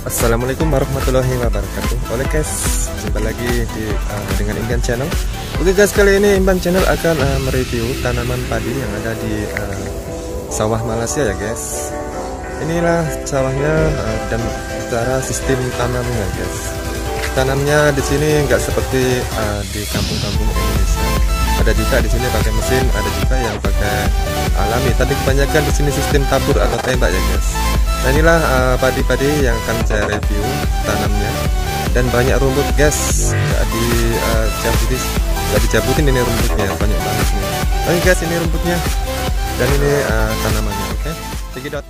Assalamualaikum warahmatullahi wabarakatuh. Oke guys, jumpa lagi dengan Imban Channel. Oke guys, kali ini Imban Channel akan mereview tanaman padi yang ada di sawah Malaysia ya guys. Inilah sawahnya dan cara sistem tanamnya guys. Tanamnya di sini nggak seperti di kampung-kampung Indonesia. Ada juga di sini pakai mesin, ada juga yang pakai alami. Tapi kebanyakan di sini sistem tabur atau tembak ya guys. Nah inilah padi-padi yang akan saya review tanamnya, dan banyak rumput guys, nggak dicabutin ini rumputnya, banyak banget nih. Oke guys, ini rumputnya dan ini tanamannya. Oke, check it out.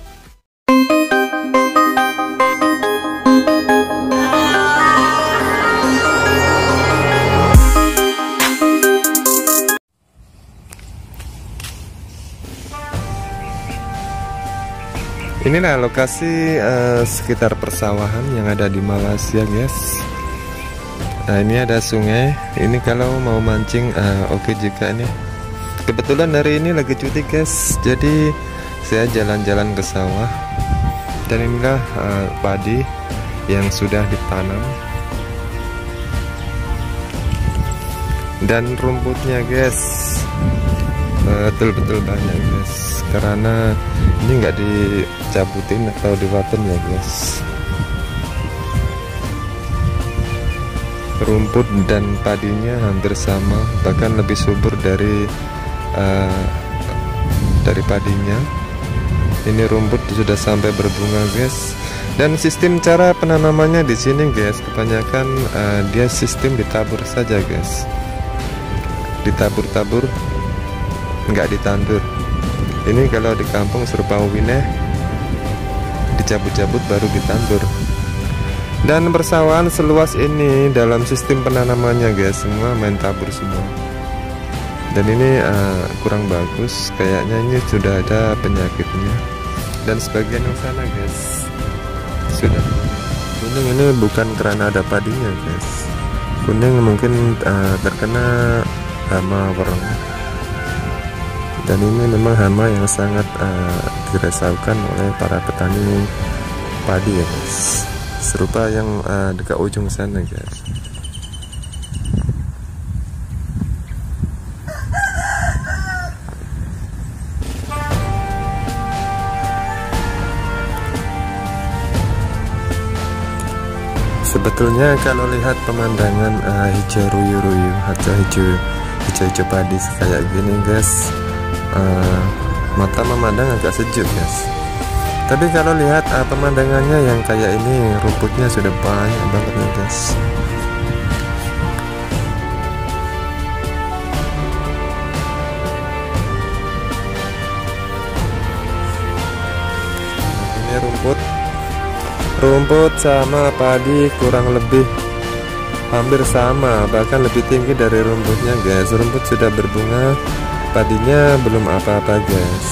Inilah lokasi sekitar persawahan yang ada di Malaysia guys. Nah ini ada sungai. Ini kalau mau mancing oke juga ini. Kebetulan hari ini lagi cuti guys, jadi saya jalan-jalan ke sawah. Dan inilah padi yang sudah ditanam. Dan rumputnya guys betul-betul banyak guys, karena ini nggak dicabutin atau diwaten ya guys. Rumput dan padinya hampir sama, bahkan lebih subur dari padinya. Ini rumput sudah sampai berbunga guys. Dan sistem cara penanamannya di sini guys, kebanyakan dia sistem ditabur saja guys. Ditabur-tabur, nggak ditandur. Ini kalau di kampung serupa wineh, dicabut-cabut baru ditandur. Dan persawahan seluas ini dalam sistem penanamannya guys, semua main tabur semua. Dan ini kurang bagus, kayaknya ini sudah ada penyakitnya. Dan sebagian yang sana guys sudah kuning, ini bukan karena ada padinya guys. Kuning mungkin terkena hama wereng. Dan ini memang hama yang sangat diresahkan oleh para petani padi ya guys, serupa yang dekat ujung sana guys. Sebetulnya kalau lihat pemandangan hijau ruyu-ruyu atau hijau padi kayak gini guys, mata memandang agak sejuk guys. Tapi kalau lihat pemandangannya yang kayak ini, rumputnya sudah banyak banget nih guys. Ini rumput sama padi kurang lebih hampir sama, bahkan lebih tinggi dari rumputnya guys. Rumput sudah berbunga, padinya belum apa-apa guys.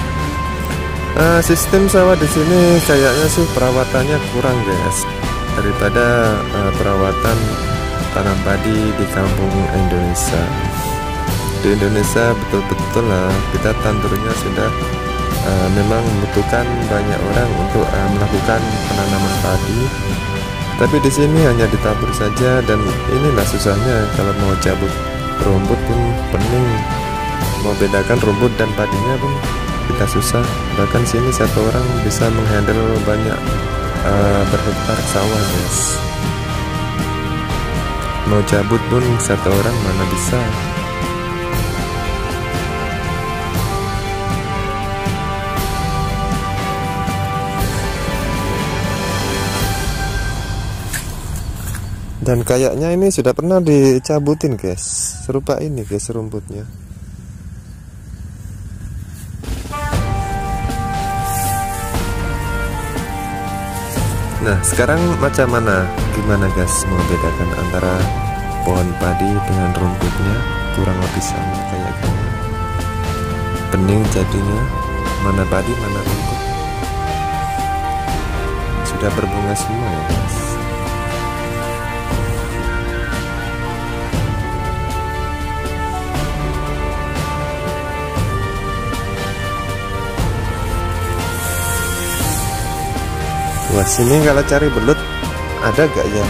Sistem sawah di sini kayaknya sih perawatannya kurang guys, daripada perawatan tanam padi di kampung Indonesia. Di Indonesia betul-betul lah kita tandurnya sudah memang membutuhkan banyak orang untuk melakukan penanaman padi. Tapi di sini hanya ditabur saja, dan inilah susahnya kalau mau cabut rumput pun pening. Mau bedakan rumput dan padinya pun kita susah. Bahkan sini satu orang bisa menghandle banyak berhektar sawah guys. Mau cabut pun satu orang mana bisa. Dan kayaknya ini sudah pernah dicabutin guys, serupa ini guys rumputnya. Nah sekarang macam mana, gimana guys mau bedakan antara pohon padi dengan rumputnya? Kurang lebih sama kayak gini, pening jadinya, mana padi mana rumput. Sudah berbunga semua ya guys. Wah, sini kalau cari belut ada gak ya?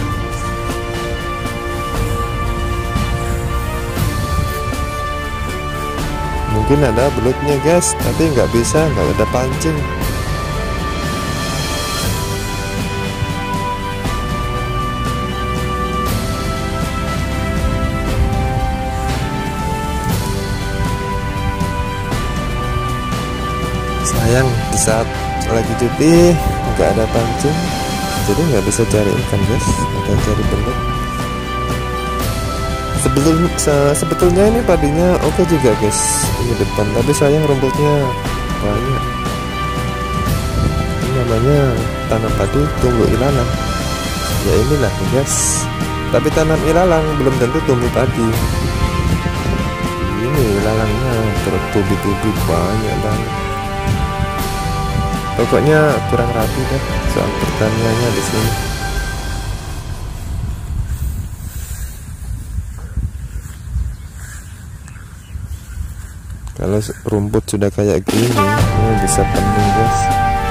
Mungkin ada belutnya guys, tapi nggak bisa, nggak ada pancing. Sayang di saat lagi cuti nggak ada pancing, jadi nggak bisa cari ikan guys, nggak cari belut. Sebetulnya ini padinya oke juga guys ini depan, tapi sayang rumputnya banyak. Ini namanya tanam padi tumbuh ilalang. Ya inilah guys, tapi tanam ilalang belum tentu tumbuh padi. Ini ilalangnya bertubi-tubi banyak banget. Pokoknya kurang rapi deh soal pertaniannya di sini. Kalau rumput sudah kayak gini, ini bisa pening guys.